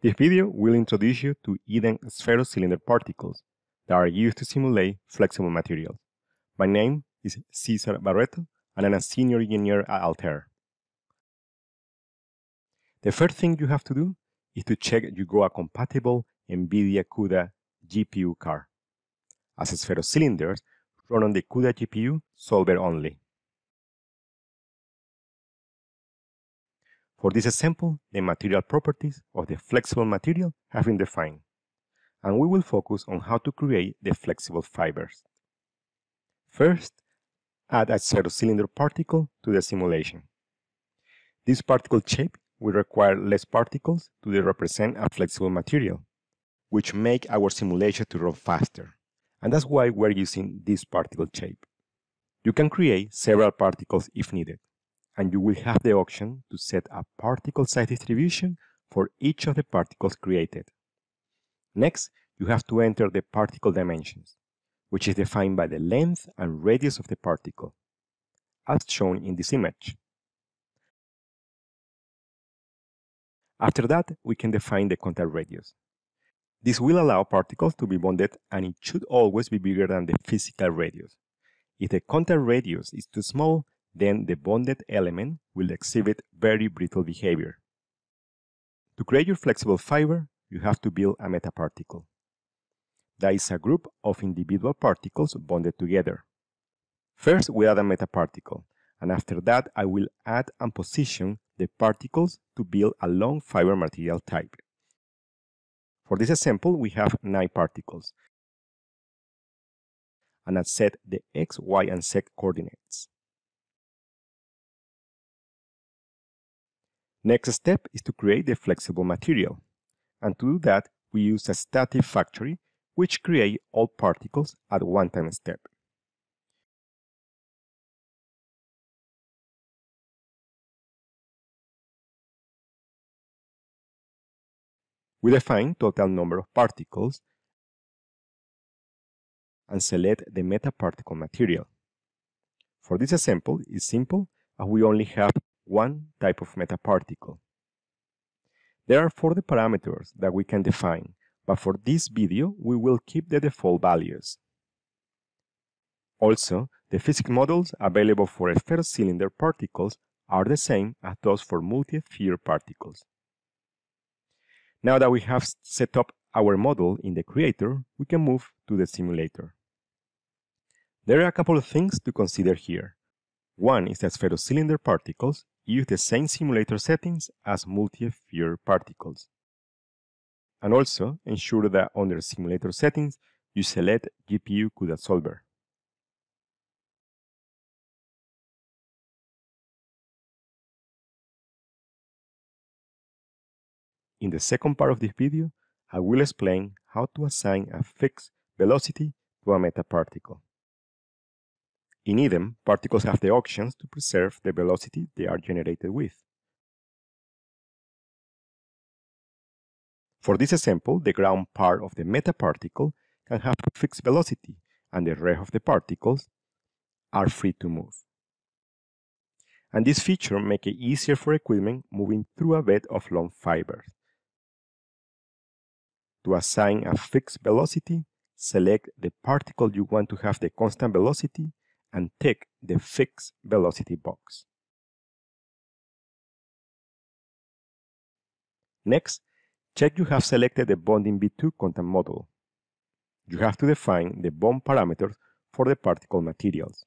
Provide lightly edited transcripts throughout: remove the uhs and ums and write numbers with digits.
This video will introduce you to EDEM Sphero-Cylinder particles that are used to simulate flexible materials. My name is Cesar Barreto, and I'm a senior engineer at Altair. The first thing you have to do is to check you got a compatible NVIDIA CUDA GPU card, as Sphero-Cylinders run on the CUDA GPU solver only. For this example, the material properties of the flexible material have been defined, and we will focus on how to create the flexible fibers. First, add a Sphero-Cylinder particle to the simulation. This particle shape will require less particles to represent a flexible material, which make our simulation to run faster, and that's why we're using this particle shape. You can create several particles if needed, and you will have the option to set a particle size distribution for each of the particles created. Next, you have to enter the particle dimensions, which is defined by the length and radius of the particle, as shown in this image. After that, we can define the contact radius. This will allow particles to be bonded, and it should always be bigger than the physical radius. If the contact radius is too small, then the bonded element will exhibit very brittle behavior. To create your flexible fiber, you have to build a metaparticle. That is a group of individual particles bonded together. First, we add a metaparticle, and after that, I will add and position the particles to build a long fiber material type. For this example, we have 9 particles, and I set the X, Y, and Z coordinates. Next step is to create the flexible material, and to do that, we use a static factory which creates all particles at one time step. We define total number of particles and select the metaparticle material. For this example, it's simple as we only have one type of metaparticle. There are 4 parameters that we can define, but for this video, we will keep the default values. Also, the physics models available for Sphero-Cylinder particles are the same as those for multi-sphere particles. Now that we have set up our model in the creator, we can move to the simulator. There are a couple of things to consider here. One is that Sphero-Cylinder particles use the same simulator settings as multi-sphere particles. And also ensure that under simulator settings, you select GPU CUDA solver. In the second part of this video, I will explain how to assign a fixed velocity to a metaparticle. In EDEM, particles have the options to preserve the velocity they are generated with. For this example, the ground part of the metaparticle can have a fixed velocity, and the rest of the particles are free to move. And this feature makes it easier for equipment moving through a bed of long fibers. To assign a fixed velocity, select the particle you want to have the constant velocity and tick the fixed velocity box. Next, check you have selected the bonding V2 contact model. You have to define the bond parameters for the particle materials.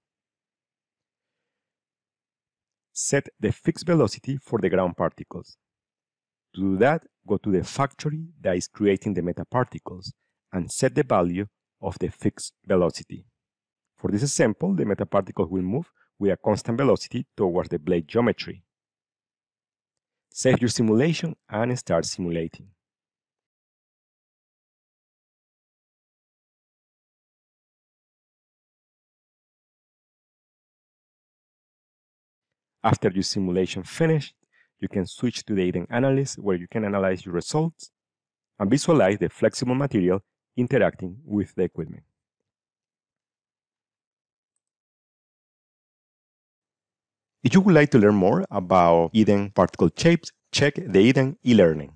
Set the fixed velocity for the ground particles. To do that, go to the factory that is creating the metaparticles and set the value of the fixed velocity. For this example, the metaparticles will move with a constant velocity towards the blade geometry. Save your simulation and start simulating. After your simulation finished, you can switch to the EDEM analyst where you can analyze your results and visualize the flexible material interacting with the equipment. If you would like to learn more about EDEM particle shapes, check the EDEM e-learning.